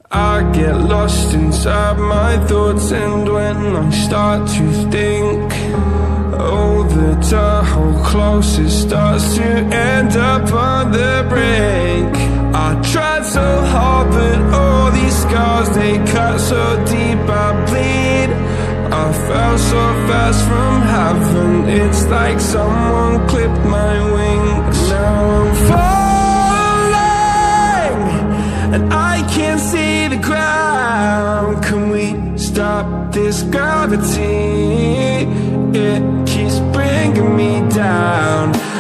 I get lost inside my thoughts, and when I start to think, oh, the whole closest starts to end up on the brink. I tried so hard, but all these scars, they cut so deep, I bleed. I fell so fast from heaven, it's like someone clipped my wings. Now I'm falling, and I can't see the ground. Can we stop this gravity? It keeps bringing me down.